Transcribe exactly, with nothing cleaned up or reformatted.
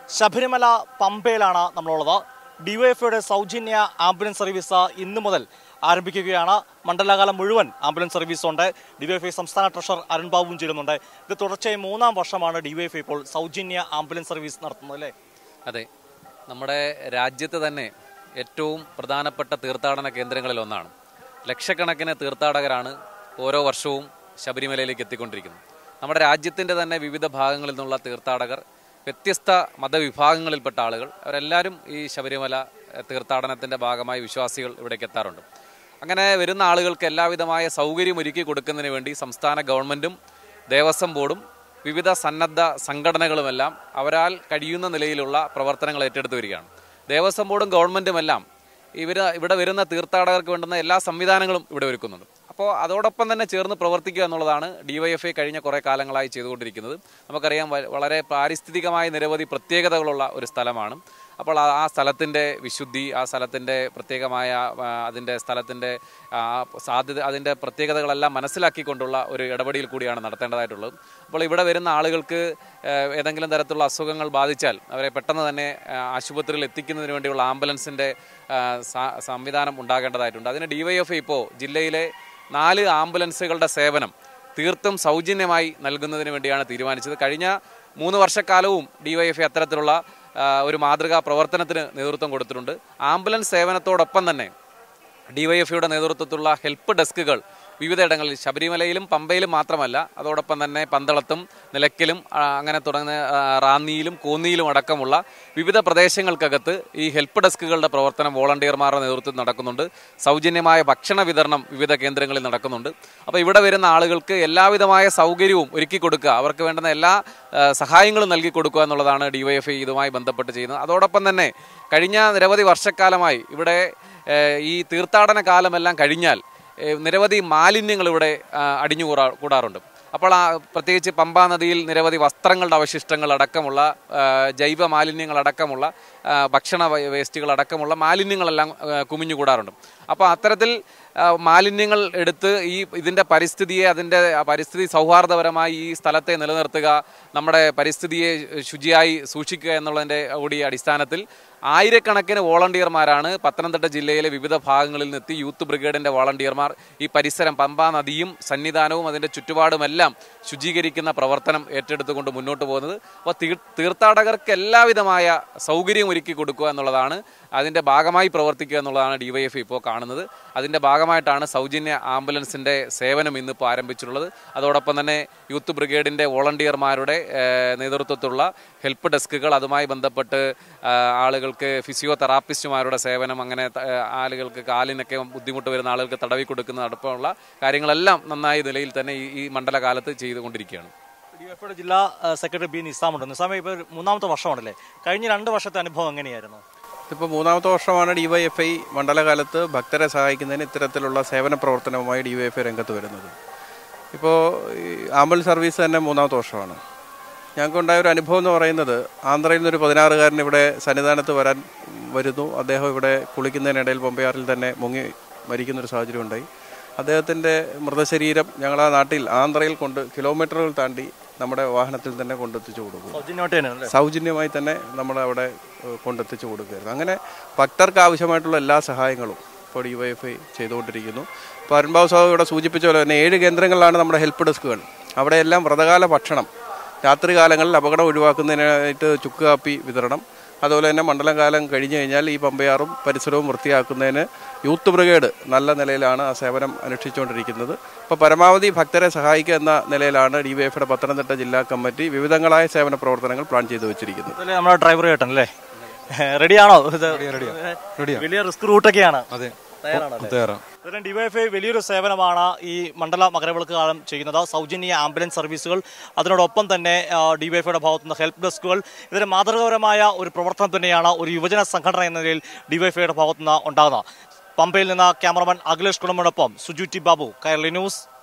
ശബരിമല പമ്പയിലാണ് നമ്മളുള്ളത്. ഡിവൈഎഫ്ഐയുടെ സൗജന്യ ആംബുലൻസ് സർവീസ് ഇന്നു മുതൽ ആരംഭിക്കുകയാണ്. മണ്ഡലകാലം മുഴുവൻ ആംബുലൻസ് സർവീസുണ്ട്. ഡിവൈഎഫ്ഐ സംസ്ഥാന ട്രഷറർ അരുൺ ബാബുവും ചേരുന്നുണ്ട്. ഇത് തുടർച്ചയായി മൂന്നാം വർഷമാണ് ഡിവൈഎഫ്ഐ ഇപ്പോൾ സൗജന്യ ആംബുലൻസ് സർവീസ് നടത്തുന്നത്, അല്ലേ? അതെ, നമ്മുടെ രാജ്യത്ത് തന്നെ ഏറ്റവും പ്രധാനപ്പെട്ട തീർത്ഥാടന കേന്ദ്രങ്ങളിൽ ഒന്നാണ്. ലക്ഷക്കണക്കിന് തീർത്ഥാടകരാണ് ഓരോ വർഷവും ശബരിമലയിലേക്ക് എത്തിക്കൊണ്ടിരിക്കുന്നത്. നമ്മുടെ രാജ്യത്തിൻ്റെ തന്നെ വിവിധ ഭാഗങ്ങളിൽ നിന്നുള്ള തീർത്ഥാടകർ, വ്യത്യസ്ത മതവിഭാഗങ്ങളിൽപ്പെട്ട ആളുകൾ, അവരെല്ലാവരും ഈ ശബരിമല തീർത്ഥാടനത്തിൻ്റെ ഭാഗമായി വിശ്വാസികൾ ഇവിടേക്ക് എത്താറുണ്ട്. അങ്ങനെ വരുന്ന ആളുകൾക്ക് എല്ലാവിധമായ സൗകര്യം ഒരുക്കി കൊടുക്കുന്നതിന് വേണ്ടി സംസ്ഥാന ഗവൺമെൻറ്റും ദേവസ്വം ബോർഡും വിവിധ സന്നദ്ധ സംഘടനകളുമെല്ലാം അവരാൽ കഴിയുന്ന നിലയിലുള്ള പ്രവർത്തനങ്ങൾ ഏറ്റെടുത്ത് വരികയാണ്. ദേവസ്വം ബോർഡും ഗവൺമെൻറ്റുമെല്ലാം ഇവർ ഇവിടെ വരുന്ന തീർത്ഥാടകർക്ക് വേണ്ടുന്ന എല്ലാ സംവിധാനങ്ങളും ഇവിടെ ഒരുക്കുന്നുണ്ട്. അപ്പോൾ അതോടൊപ്പം തന്നെ ചേർന്ന് പ്രവർത്തിക്കുക എന്നുള്ളതാണ് ഡിവൈഎഫ്ഐ കഴിഞ്ഞ കുറേ കാലങ്ങളായി ചെയ്തുകൊണ്ടിരിക്കുന്നത്. നമുക്കറിയാം, വളരെ പാരിസ്ഥിതികമായ നിരവധി പ്രത്യേകതകളുള്ള ഒരു സ്ഥലമാണ്. അപ്പോൾ ആ സ്ഥലത്തിൻ്റെ വിശുദ്ധി, ആ സ്ഥലത്തിൻ്റെ പ്രത്യേകമായ അതിൻ്റെ സ്ഥലത്തിൻ്റെ സാധ്യത, അതിൻ്റെ പ്രത്യേകതകളെല്ലാം മനസ്സിലാക്കിക്കൊണ്ടുള്ള ഒരു ഇടപെടൽ കൂടിയാണ് നടത്തേണ്ടതായിട്ടുള്ളത്. അപ്പോൾ ഇവിടെ വരുന്ന ആളുകൾക്ക് ഏതെങ്കിലും തരത്തിലുള്ള അസുഖങ്ങൾ ബാധിച്ചാൽ അവരെ പെട്ടെന്ന് തന്നെ ആശുപത്രിയിൽ എത്തിക്കുന്നതിന് വേണ്ടിയുള്ള ആംബുലൻസിൻ്റെ സംവിധാനം ഉണ്ടാകേണ്ടതായിട്ടുണ്ട്. അതിന് ഡിവൈഎഫ്ഐ ഇപ്പോൾ ജില്ലയിലെ നാല് ആംബുലൻസുകളുടെ സേവനം തീർത്തും സൗജന്യമായി നൽകുന്നതിന് വേണ്ടിയാണ് തീരുമാനിച്ചത്. കഴിഞ്ഞ മൂന്ന് വർഷക്കാലവും ഡിവൈഎഫ്ഐ അത്തരത്തിലുള്ള ഒരു മാതൃകാ പ്രവർത്തനത്തിന് നേതൃത്വം കൊടുത്തിട്ടുണ്ട്. ആംബുലൻസ് സേവനത്തോടൊപ്പം തന്നെ ഡിവൈഎഫ്ഐയുടെ നേതൃത്വത്തിലുള്ള ഹെൽപ്പ് ഡെസ്കുകൾ വിവിധയിടങ്ങളിൽ, ശബരിമലയിലും പമ്പയിലും മാത്രമല്ല, അതോടൊപ്പം തന്നെ പന്തളത്തും നിലയ്ക്കലും അങ്ങനെ തുടങ്ങുന്ന റാന്നിയിലും കോന്നിയിലും അടക്കമുള്ള വിവിധ പ്രദേശങ്ങൾക്കകത്ത് ഈ ഹെൽപ്പ് ഡെസ്കുകളുടെ പ്രവർത്തനം വോളണ്ടിയർമാരുടെ നേതൃത്വത്തിൽ നടക്കുന്നുണ്ട്. സൗജന്യമായ ഭക്ഷണ വിതരണം വിവിധ കേന്ദ്രങ്ങളിൽ നടക്കുന്നുണ്ട്. അപ്പോൾ ഇവിടെ വരുന്ന ആളുകൾക്ക് എല്ലാവിധമായ സൗകര്യവും ഒരുക്കി കൊടുക്കുക, അവർക്ക് വേണ്ടുന്ന എല്ലാ സഹായങ്ങളും നൽകി കൊടുക്കുക എന്നുള്ളതാണ് ഡിവൈഎഫ്ഐ ഇതുമായി ബന്ധപ്പെട്ട് ചെയ്യുന്നത്. അതോടൊപ്പം തന്നെ കഴിഞ്ഞ നിരവധി വർഷക്കാലമായി ഇവിടെ ഈ തീർത്ഥാടന കാലമെല്ലാം കഴിഞ്ഞാൽ നിരവധി മാലിന്യങ്ങൾ ഇവിടെ അടിഞ്ഞു കൂടാ കൂടാറുണ്ട് അപ്പോൾ ആ പ്രത്യേകിച്ച് പമ്പാ നദിയിൽ നിരവധി വസ്ത്രങ്ങളുടെ അവശിഷ്ടങ്ങൾ അടക്കമുള്ള ജൈവ മാലിന്യങ്ങളടക്കമുള്ള ഭക്ഷണ വേസ്റ്റുകളടക്കമുള്ള മാലിന്യങ്ങളെല്ലാം കുമിഞ്ഞുകൂടാറുണ്ട്. അപ്പോൾ അത്തരത്തിൽ മാലിന്യങ്ങൾ എടുത്ത് ഈ ഇതിൻ്റെ പരിസ്ഥിതിയെ, അതിൻ്റെ പരിസ്ഥിതി സൗഹാർദ്ദപരമായി ഈ സ്ഥലത്തെ നിലനിർത്തുക, നമ്മുടെ പരിസ്ഥിതിയെ ശുചിയായി സൂക്ഷിക്കുക എന്നുള്ളതിൻ്റെ കൂടി അടിസ്ഥാനത്തിൽ ആയിരക്കണക്കിന് വോളണ്ടിയർമാരാണ് പത്തനംതിട്ട ജില്ലയിലെ വിവിധ ഭാഗങ്ങളിൽ നിന്നെത്തി യൂത്ത് ബ്രിഗേഡിൻ്റെ വോളണ്ടിയർമാർ ഈ പരിസരം, പമ്പാ നദിയും സന്നിധാനവും അതിൻ്റെ ചുറ്റുപാടുമെല്ലാം ശുചീകരിക്കുന്ന പ്രവർത്തനം ഏറ്റെടുത്തുകൊണ്ട് മുന്നോട്ട് പോകുന്നത്. അപ്പോൾ തീർത്ഥാടകർക്ക് എല്ലാവിധമായ സൗകര്യം ഒരുക്കി കൊടുക്കുക എന്നുള്ളതാണ്, അതിൻ്റെ ഭാഗമായി പ്രവർത്തിക്കുക എന്നുള്ളതാണ് ഡിവൈഎഫ്ഐ ഇപ്പോൾ കാണുന്നത്. അതിൻ്റെ ഭാഗമായിട്ടാണ് സൗജന്യ ആംബുലൻസിൻ്റെ സേവനം ഇന്നിപ്പോൾ ആരംഭിച്ചിട്ടുള്ളത്. അതോടൊപ്പം തന്നെ യൂത്ത് ബ്രിഗേഡിൻ്റെ വോളണ്ടിയർമാരുടെ നേതൃത്വത്തിലുള്ള ഹെൽപ്പ് ഡെസ്കുകൾ, അതുമായി ബന്ധപ്പെട്ട് ആളുകൾക്ക് ഫിസിയോതെറാപ്പിസ്റ്റുമാരുടെ സേവനം, അങ്ങനെ ആളുകൾക്ക് കാലിനൊക്കെ ബുദ്ധിമുട്ട് വരുന്ന ആളുകൾക്ക് തടവി കൊടുക്കുന്ന അടക്കമുള്ള കാര്യങ്ങളെല്ലാം നന്നായ നിലയിൽ തന്നെ ഈ മണ്ഡലകാലത്ത് ചെയ്തുകൊണ്ടിരിക്കുകയാണ്. ഡിവൈഎഫ്ഐയുടെ ജില്ലാ സെക്രട്ടറി ബി നിസാമുണ്ട്. നിസാമ, ഇപ്പോൾ മൂന്നാമത്തെ വർഷമാണല്ലേ, കഴിഞ്ഞ രണ്ട് വർഷത്തെ അനുഭവം എങ്ങനെയായിരുന്നു? ഇപ്പോൾ മൂന്നാമത്തെ വർഷമാണ് ഡിവൈഎഫ്ഐ മണ്ഡലകാലത്ത് ഭക്തരെ സഹായിക്കുന്നതിന് ഇത്തരത്തിലുള്ള സേവന പ്രവർത്തനവുമായി ഡിവൈഎഫ്ഐ രംഗത്ത് വരുന്നത്. ഇപ്പോൾ ആംബുലൻസ് സർവീസ് തന്നെ മൂന്നാമത്തെ വർഷമാണ്. ഞങ്ങൾക്കുണ്ടായ ഒരു അനുഭവം എന്ന് പറയുന്നത്, ആന്ധ്രയിൽ നിന്നൊരു പതിനാറുകാരൻ ഇവിടെ സന്നിധാനത്ത് വരാൻ വരുന്നു. അദ്ദേഹം ഇവിടെ കുളിക്കുന്നതിനിടയിൽ പമ്പയാറിൽ തന്നെ മുങ്ങി മരിക്കുന്നൊരു സാഹചര്യം ഉണ്ടായി. അദ്ദേഹത്തിൻ്റെ മൃതശരീരം ഞങ്ങളാ നാട്ടിൽ ആന്ധ്രയിൽ കൊണ്ട് കിലോമീറ്ററുകൾ താണ്ടി നമ്മുടെ വാഹനത്തിൽ തന്നെ കൊണ്ടെത്തിച്ചു കൊടുക്കും. സൗജന്യമായി തന്നെ നമ്മളവിടെ കൊണ്ടെത്തിച്ചു കൊടുക്കുകയായിരുന്നു. അങ്ങനെ ഭക്തർക്ക് ആവശ്യമായിട്ടുള്ള എല്ലാ സഹായങ്ങളും ഇപ്പോൾ ഡിവൈഎഫ്ഐ ചെയ്തുകൊണ്ടിരിക്കുന്നു. ഇപ്പോൾ അരുൺബാബു സാഹു ഇവിടെ സൂചിപ്പിച്ച പോലെ തന്നെ ഏഴ് കേന്ദ്രങ്ങളിലാണ് നമ്മുടെ ഹെൽപ്പ് ഡെസ്കുകൾ. അവിടെയെല്ലാം വ്രതകാല ഭക്ഷണം, രാത്രികാലങ്ങളിൽ അപകടം ഒഴിവാക്കുന്നതിനായിട്ട് ചുക്ക് കാപ്പി വിതരണം, അതുപോലെ തന്നെ മണ്ഡലകാലം കഴിഞ്ഞു കഴിഞ്ഞാൽ ഈ പമ്പയാറും പരിസരവും വൃത്തിയാക്കുന്നതിന് യൂത്ത് ബ്രിഗേഡ് നല്ല നിലയിലാണ് ആ സേവനം അനുഷ്ഠിച്ചുകൊണ്ടിരിക്കുന്നത്. അപ്പോൾ പരമാവധി ഭക്തരെ സഹായിക്കുക എന്ന നിലയിലാണ് ഡിവൈഎഫ്ഐയുടെ പത്തനംതിട്ട ജില്ലാ കമ്മിറ്റി വിവിധങ്ങളായ സേവന പ്രവർത്തനങ്ങൾ പ്ലാൻ ചെയ്തു വെച്ചിരിക്കുന്നത്. നമ്മുടെ ഡ്രൈവർ ചേട്ടൻ അല്ലേ, റെഡിയാണോ? വലിയ റിസ്ക് റൂട്ടൊക്കെയാണ്. അതെ, ഡിവൈഎഫ്ഐ വലിയൊരു സേവനമാണ് ഈ മണ്ഡല മകരവിളക്ക് കാലം ചെയ്യുന്നത്. സൗജന്യ ആംബുലൻസ് സർവീസുകൾ, അതിനോടൊപ്പം തന്നെ ഡിവൈഎഫ്ഐയുടെ ഭാഗത്തുനിന്ന് ഹെൽപ്പ് ഡെസ്കുകൾ, ഇതിന് മാതൃകാപരമായ ഒരു പ്രവർത്തനം തന്നെയാണ് ഒരു യുവജന സംഘടന എന്ന നിലയിൽ ഡിവൈഎഫ്ഐയുടെ ഭാഗത്തുനിന്ന് ഉണ്ടാകുന്നത്. പമ്പയിൽ നിന്ന് ക്യാമറമാൻ അഖിലേഷ് കുടുംബനൊപ്പം സുജു ടി ബാബു, കൈരളി ന്യൂസ്.